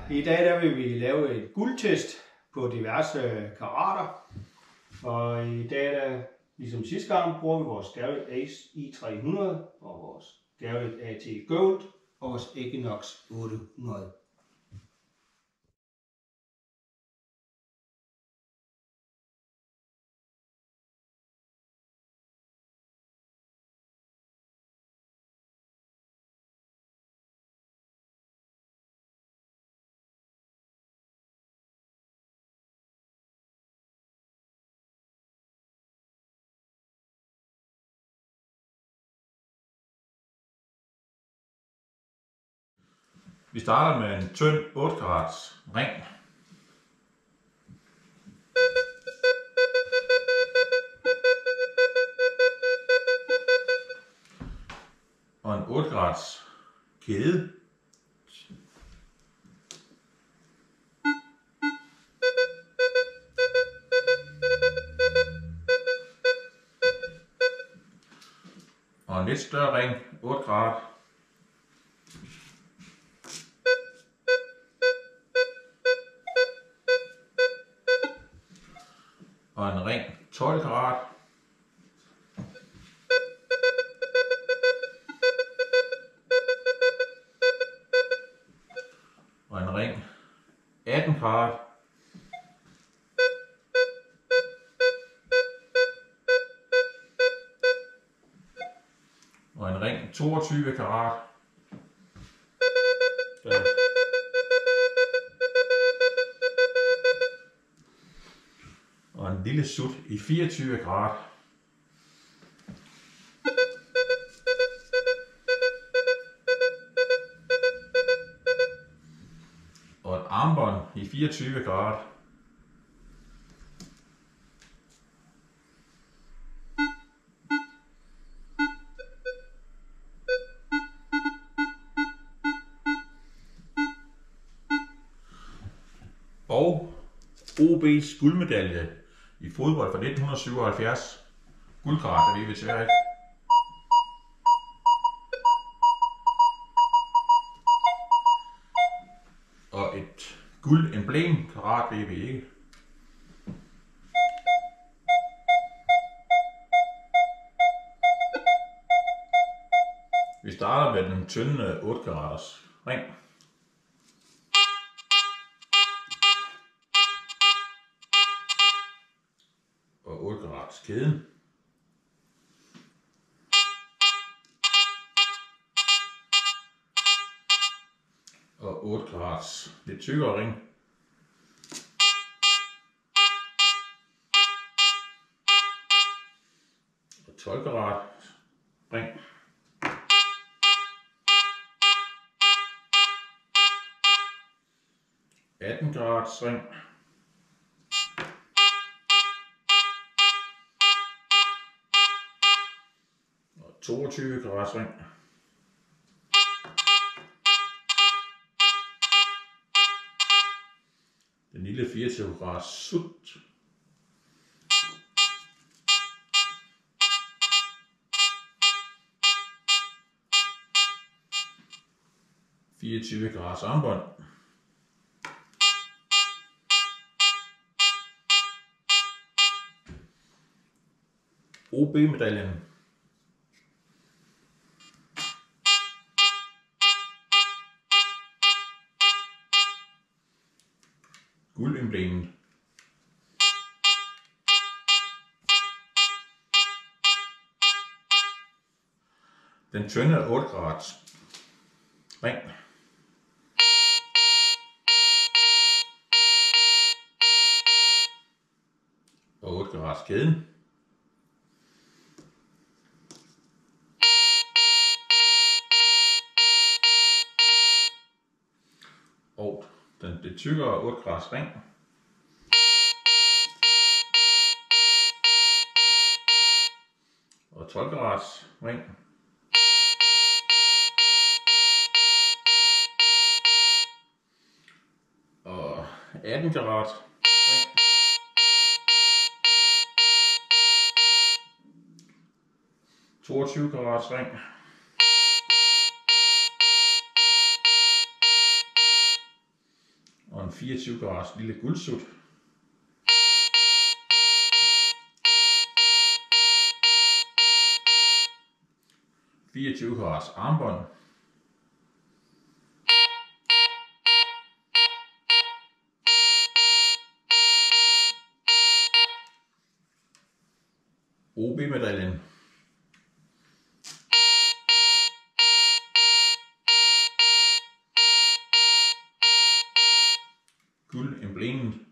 I dag der vil vi lave et guldtest på diverse karater. Og i dag, der, ligesom sidste gang, bruger vi vores Garrett Ace i300 og vores Garrett AT Gold og vores Equinox 800. Vi starter med en tynd 8 karats ring. Og en 8 karats kæde. Og en lidt større ring, 8 karat. Og en ring 12 karat. Og en ring 18 karat. Og en ring 22 karat. Og en lille sut i 24 karat. Og et armbånd i 24 karat. Og OB's guldmedalje i fodbold fra 1977. Guldkarat, det ved vi desværre ikke. Og et guldemblem, karat ved vi ikke. Vi starter med den tynde 8 karaters ring. Og 8 karats kæden. Og 8 karats lidt tykkere ring. Og 12 karat ring. Og 18 karats ring. Og 22 karats ring. Den lille 24 karats sut. – 24 karats armbånd. OB-medaljen. Guldemblemet. Den tynde 8 karats ring. Og 8 karats kæden. Og den lidt tykkere 8 karats ring. Og 12 karats ring. Og 18 karat ring. – 22 karats ring. 24 karats lille guldsut. – 24 karats armbånd. OB-medaljen. Guldemblemet.